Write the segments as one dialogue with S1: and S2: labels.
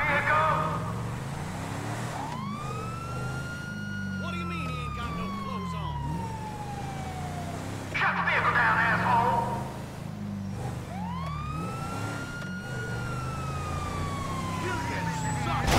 S1: What do you mean he ain't got no clothes on?
S2: Shut the vehicle down, asshole!
S1: You get sucked.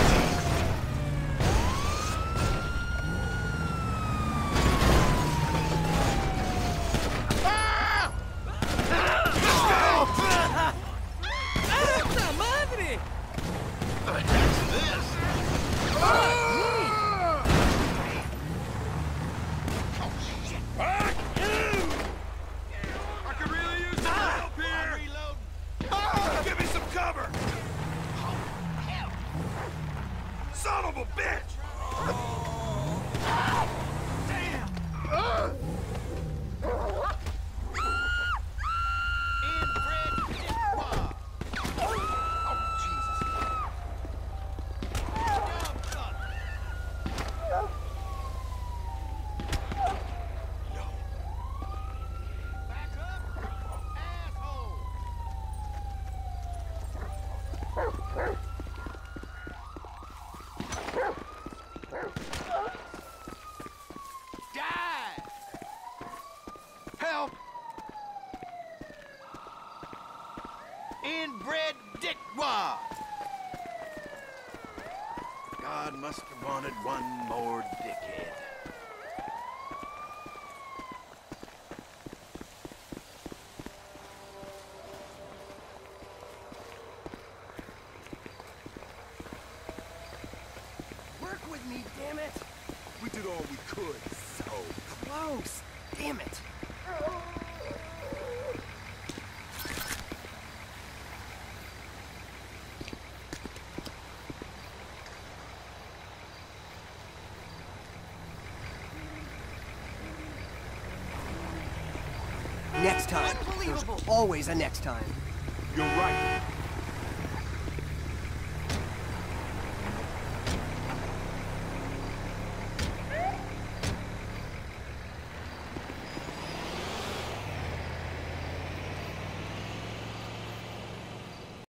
S3: Son of a bitch!
S1: Damn! Inbred dickwad! Oh, Jesus. Dumb son. Back up, asshole! Die! Help! Inbred dickwad! God must have wanted one more dickhead.
S4: Work with me, damn it!
S3: We did all we could.
S4: So close! Damn it! Next time. There's always a next time.
S3: You're right.